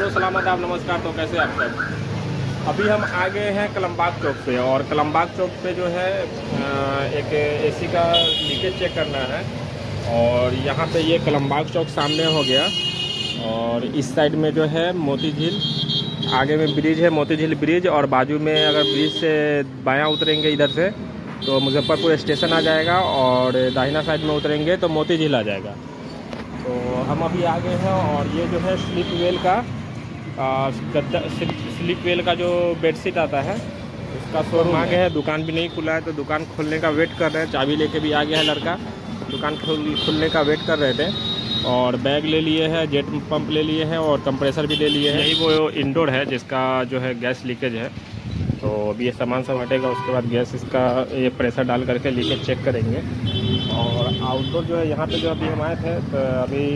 Hello सलाम आदाब नमस्कार। तो कैसे आप सब? अभी हम आ गए हैं कलमबाग चौक पे, और कलमबाग चौक पे जो है एक एसी का लीकेज चेक करना है। और यहाँ पे ये कलमबाग चौक सामने हो गया, और इस साइड में जो है मोती झील, आगे में ब्रिज है मोती झील ब्रिज, और बाजू में अगर ब्रिज से बायां उतरेंगे इधर से तो मुजफ्फरपुर स्टेशन आ जाएगा, और दाहिना साइड में उतरेंगे तो मोती झील आ जाएगा। तो हम अभी आ गए हैं, और ये जो है स्लीप वेल का स्लीप वेल का जो बेडशीट आता है उसका शोरूम आ गया है। दुकान भी नहीं खुला है, तो दुकान खोलने का वेट कर रहे हैं। चाबी लेके भी आ गया है लड़का, दुकान खुलने का वेट कर रहे थे। और बैग ले लिए हैं, जेट पंप ले लिए हैं, और कंप्रेसर भी ले लिए हैं। यही वो इंडोर है जिसका जो है गैस लीकेज है। तो अभी ये सामान सब हटेगा, उसके बाद गैस इसका ये प्रेशर डाल करके लीकेज चेक करेंगे। और आउटडोर जो है यहाँ पे जो अभी हम आए थे, तो अभी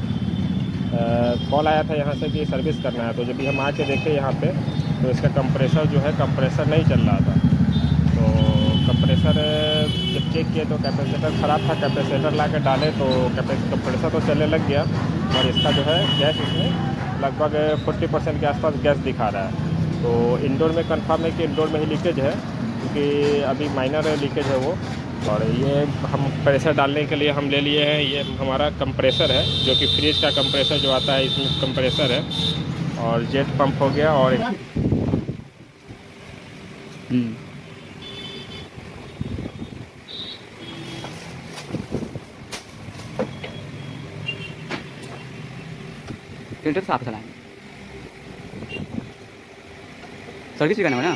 कॉल आया था यहाँ से कि सर्विस करना है। तो जब भी हम आके देखे यहाँ पे, तो इसका कंप्रेसर जो है कंप्रेसर नहीं चल रहा था। तो कंप्रेसर जब चेक किए तो कैपेसिटर ख़राब था। कैपेसिटर ला के डाले तो कंप्रेसर तो चलने लग गया, और इसका जो है गैस इसमें लगभग 40% के आसपास गैस दिखा रहा है। तो इंडोर में कंफर्म है कि इंडोर में ही लीकेज है, क्योंकि अभी माइनर लीकेज है वो। और ये हम प्रेशर डालने के लिए हम ले लिए हैं, ये हमारा कंप्रेसर है जो कि फ्रिज का कंप्रेसर जो आता है, इसमें कंप्रेसर है। और जेट पंप हो गया, और फिल्टर साफ चलाएं, सर्विस भी करना है ना।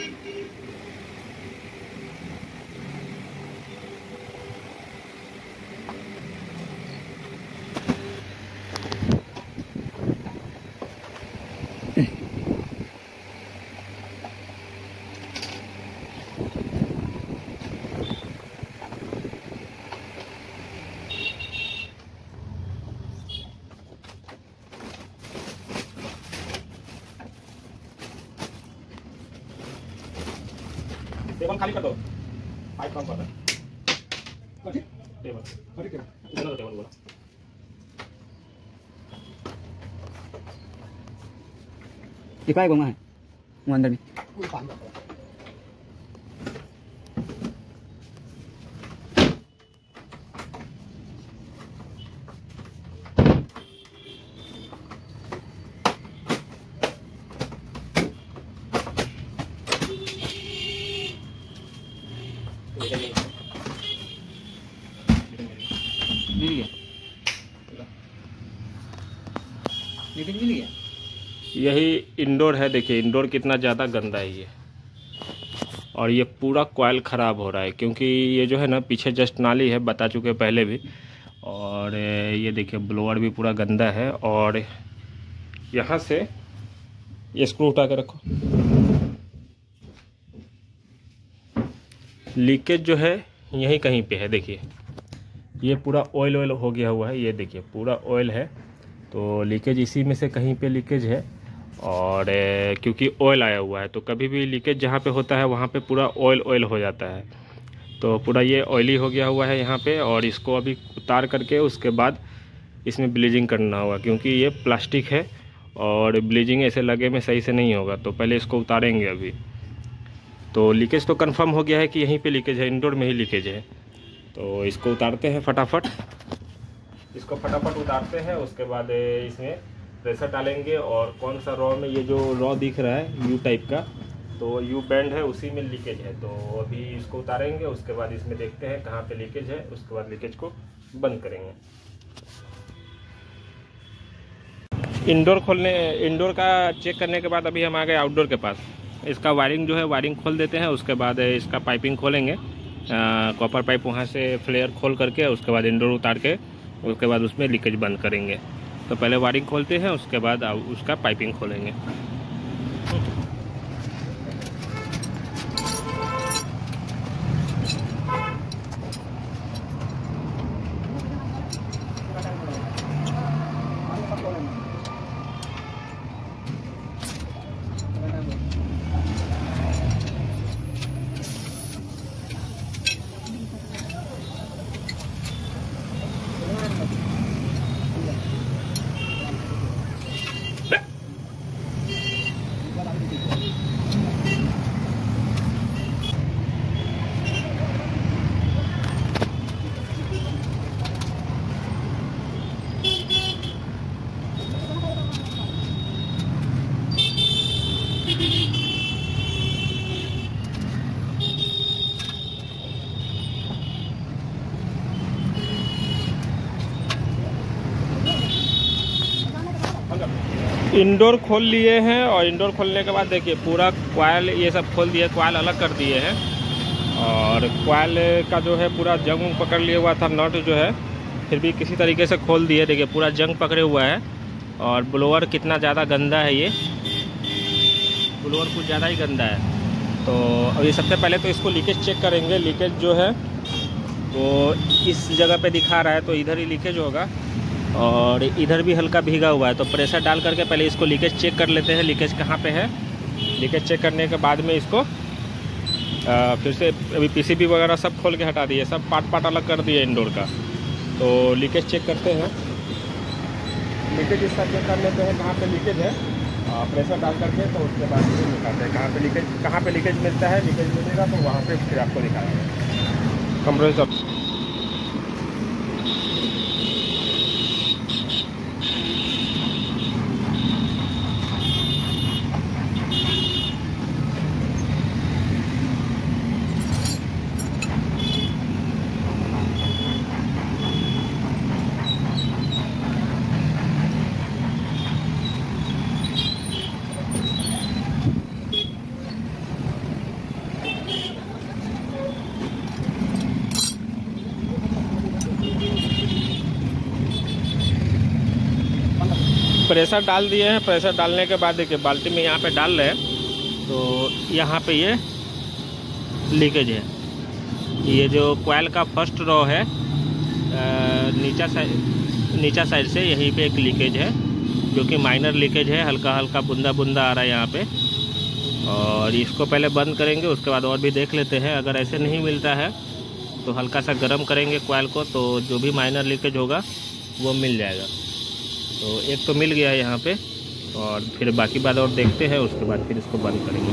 टेबल खाली कर दो, पाइप कम कर दो। टेबल इधर दो, टेबल बोला। ये काय गोंगा है वो अंदर में। मिल गया। यही इंडोर है, देखिए इंडोर कितना ज़्यादा गंदा है ये। और ये पूरा कॉइल ख़राब हो रहा है, क्योंकि ये जो है ना पीछे जस्ट नाली है, बता चुके पहले भी। और ये देखिए ब्लोअर भी पूरा गंदा है। और यहाँ से ये स्क्रू उठा के रखो। लीकेज जो है यहीं कहीं पे है, देखिए ये पूरा ऑयल हो गया हुआ है। ये देखिए पूरा ऑयल है, तो लीकेज इसी में से कहीं पे लीकेज है। और क्योंकि ऑयल आया हुआ है, तो कभी भी लीकेज जहाँ पे होता है वहाँ पे पूरा ऑयल हो जाता है। तो पूरा ये ऑयली हो गया हुआ है यहाँ पे। और इसको अभी उतार करके उसके बाद इसमें ब्लीचिंग करना होगा, क्योंकि ये प्लास्टिक है और ब्लीचिंग ऐसे लगे में सही से नहीं होगा। तो पहले इसको उतारेंगे अभी। तो लीकेज तो कंफर्म हो गया है कि यहीं पे लीकेज है, इंडोर में ही लीकेज है। तो इसको उतारते हैं फटाफट, इसको फटाफट उतारते हैं। उसके बाद इसमें प्रेशर डालेंगे, और कौन सा रॉ में, ये जो रॉ दिख रहा है यू टाइप का, तो यू बैंड है, उसी में लीकेज है। तो अभी इसको उतारेंगे, उसके बाद इसमें देखते हैं कहाँ पे लीकेज है, उसके बाद लीकेज को बंद करेंगे। इंडोर का चेक करने के बाद अभी हम आ गए आउटडोर के पास। इसका वायरिंग जो है वायरिंग खोल देते हैं, उसके बाद इसका पाइपिंग खोलेंगे, कॉपर पाइप वहाँ से फ्लेयर खोल करके, उसके बाद इंडोर उतार के, उसके बाद उसमें लीकेज बंद करेंगे। तो पहले वायरिंग खोलते हैं, उसके बाद उसका पाइपिंग खोलेंगे। इंडोर खोल लिए हैं और इंडोर खोलने के बाद देखिए पूरा कॉइल ये सब खोल दिए, कॉइल अलग कर दिए हैं। और कॉइल का जो है पूरा जंग पकड़ लिया हुआ था, नट जो है फिर भी किसी तरीके से खोल दिए। देखिए पूरा जंग पकड़े हुआ है। और ब्लोअर कितना ज़्यादा गंदा है, ये ब्लोअर कुछ ज़्यादा ही गंदा है। तो अभी सबसे पहले तो इसको लीकेज चेक करेंगे। लीकेज जो है वो इस जगह पे दिखा रहा है, तो इधर ही लीकेज होगा। और इधर भी हल्का भीगा हुआ है, तो प्रेशर डाल करके पहले इसको लीकेज चेक कर लेते हैं, लीकेज कहाँ पे है। लीकेज चेक करने के बाद में इसको फिर से अभी पीसीबी वगैरह सब खोल के हटा दिए, सब पार्ट अलग कर दिए इंडोर का। तो लीकेज चेक करते हैं, लीकेज इसका चेक कर लेते हैं कहाँ पे लीकेज है, प्रेशर डाल करके। तो उसके बाद फिर दिखाते हैं कहाँ पे लीकेज मिलता है। लीकेज मिलेगा तो वहाँ पे फिर आपको दिखाएंगे कंप्रेसर। प्रेशर डाल दिए हैं। प्रेशर डालने के बाद देखिए बाल्टी में यहाँ पे डाल रहे हैं, तो यहाँ पे ये लीकेज है। ये जो कॉइल का फर्स्ट रो है नीचा साइड से यहीं पे एक लीकेज है, जो कि माइनर लीकेज है, हल्का हल्का बूंदा बूंदा आ रहा है यहाँ पे। और इसको पहले बंद करेंगे, उसके बाद और भी देख लेते हैं। अगर ऐसे नहीं मिलता है तो हल्का सा गर्म करेंगे कॉइल को, तो जो भी माइनर लीकेज होगा वो मिल जाएगा। तो एक तो मिल गया है यहाँ पे, और फिर बाकी बात और देखते हैं, उसके बाद फिर इसको बंद करेंगे।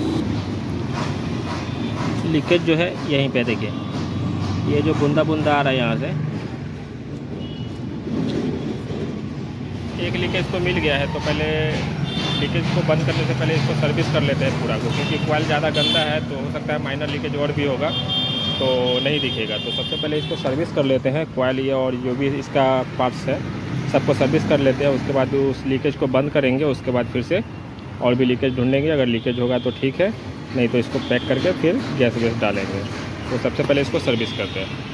लीकेज जो है यहीं पे देखिए, ये जो बूंदा बूंदा आ रहा है यहाँ से, एक लीकेज तो मिल गया है। तो पहले लीकेज को बंद करने से पहले इसको सर्विस कर लेते हैं पूरा को, क्योंकि कॉइल ज़्यादा गंदा है तो हो सकता है माइनर लीकेज और भी होगा तो नहीं दिखेगा। तो सबसे पहले इसको सर्विस कर लेते हैं, कॉइल ये और जो भी इसका पार्ट्स है सबको सर्विस कर लेते हैं। उसके बाद उस लीकेज को बंद करेंगे, उसके बाद फिर से और भी लीकेज ढूंढेंगे। अगर लीकेज होगा तो ठीक है, नहीं तो इसको पैक करके फिर गैस डालेंगे। तो सबसे पहले इसको सर्विस करते हैं।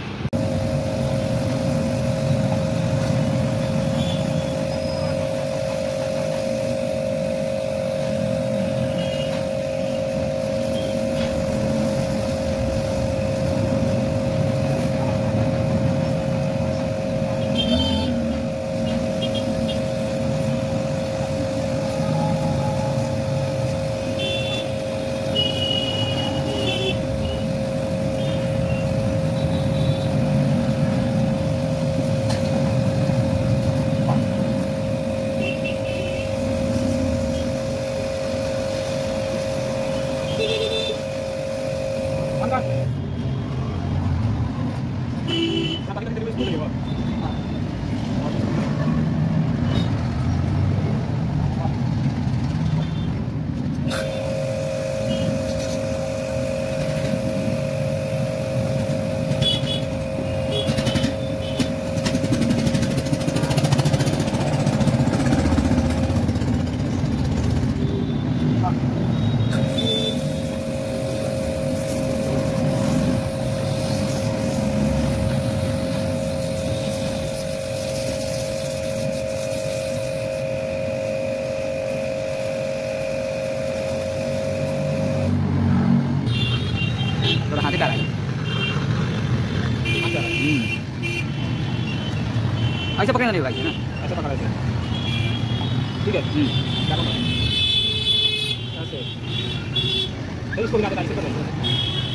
ऐसे पकड़ना नहीं होगा ना, ऐसे पकड़ा ऐसे, ठीक है। क्या करना है? ऐसे फिर इसको मिला देना, ऐसे करना है।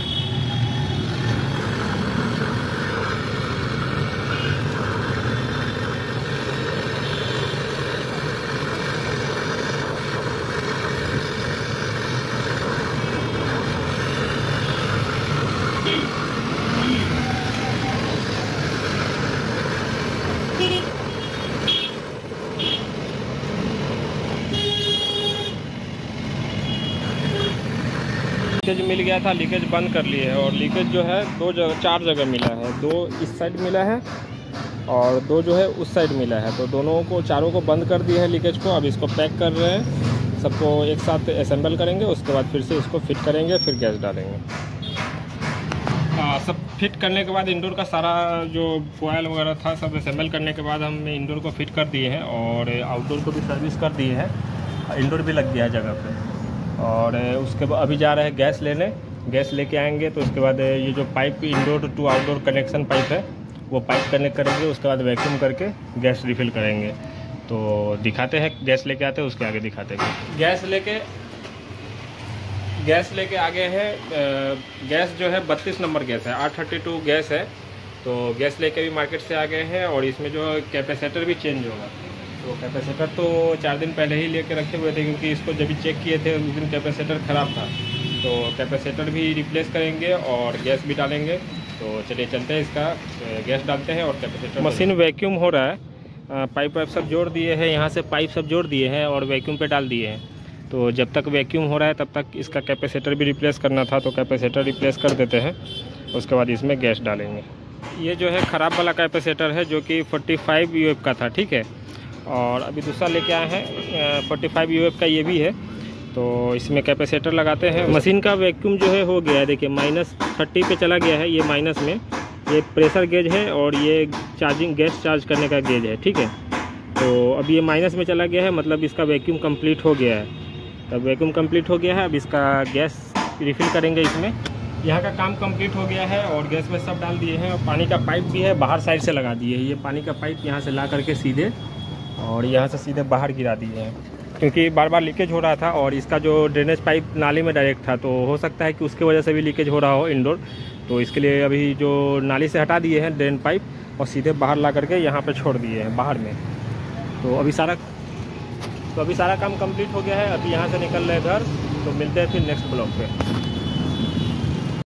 लीकेज मिल गया था, लीकेज बंद कर लिए है। और लीकेज जो है 4 जगह मिला है। 2 इस साइड मिला है और 2 जो है उस साइड मिला है। तो दोनों को, चारों को बंद कर दिया है लीकेज को। अब इसको पैक कर रहे हैं, सबको एक साथ असेंबल करेंगे, उसके बाद फिर से इसको फिट करेंगे, फिर गैस डालेंगे। सब फिट करने के बाद इंडोर का सारा जो फॉयल वगैरह था सब असेंबल करने के बाद हम इंडोर को फिट कर दिए हैं और आउटडोर को भी सर्विस कर दिए हैं। इंडोर भी लग गया है जगह पे। और उसके बाद अभी जा रहे हैं गैस लेने। गैस लेके आएंगे तो उसके बाद ये जो pipe indoor to outdoor connection pipe है वो पाइप कनेक्ट करेंगे, उसके बाद वैक्यूम करके गैस रिफ़िल करेंगे। तो दिखाते हैं, गैस लेके आते हैं, उसके आगे दिखाते हैं। गैस लेके आगे है। गैस जो है 32 नंबर गैस है, 832 गैस है। तो गैस लेके भी मार्केट से आ गए हैं और इसमें जो कैपेसिटर भी चेंज होगा। तो कैपेसिटर तो 4 दिन पहले ही लेके रखे हुए थे, क्योंकि इसको जब भी चेक किए थे उस दिन कैपेसिटर ख़राब था। तो कैपेसिटर भी रिप्लेस करेंगे और गैस भी डालेंगे। तो चलिए चलते हैं, इसका गैस डालते हैं और कैपेसिटर। मशीन वैक्यूम हो रहा है, पाइप वाइप सब जोड़ दिए हैं, यहाँ से पाइप सब जोड़ दिए हैं और वैक्यूम पे डाल दिए हैं। तो जब तक वैक्यूम हो रहा है तब तक इसका कैपेसिटर भी रिप्लेस करना था, तो कैपेसिटर रिप्लेस कर देते हैं, उसके बाद इसमें गैस डालेंगे। ये जो है ख़राब वाला कैपेसिटर है जो कि 45 UF का था, ठीक है। और अभी दूसरा लेके आए हैं 45 UF का, ये भी है। तो इसमें कैपेसिटर लगाते हैं। मशीन का वैक्यूम जो है हो गया है, देखिए -30 पे चला गया है। ये माइनस में ये प्रेशर गेज है और ये चार्जिंग गैस चार्ज करने का गेज है, ठीक है। तो अब ये माइनस में चला गया है, मतलब इसका वैक्यूम कंप्लीट हो गया है। तब वैक्यूम कंप्लीट हो गया है, अब इसका गैस रिफ़िल करेंगे इसमें। यहाँ का काम कंप्लीट हो गया है और गैस में सब डाल दिए हैं। और पानी का पाइप भी है, बाहर साइड से लगा दिए हैं। ये पानी का पाइप यहाँ से ला करके सीधे और यहाँ से सीधे बाहर गिरा दिए हैं, क्योंकि बार बार लीकेज हो रहा था और इसका जो ड्रेनेज पाइप नाली में डायरेक्ट था, तो हो सकता है कि उसकी वजह से भी लीकेज हो रहा हो इंडोर। तो इसके लिए अभी जो नाली से हटा दिए हैं ड्रेन पाइप और सीधे बाहर ला करके यहाँ पे छोड़ दिए हैं बाहर में। तो अभी सारा काम कंप्लीट हो गया है। अभी यहाँ से निकल रहे हैं घर, तो मिलते हैं फिर नेक्स्ट ब्लॉग पे।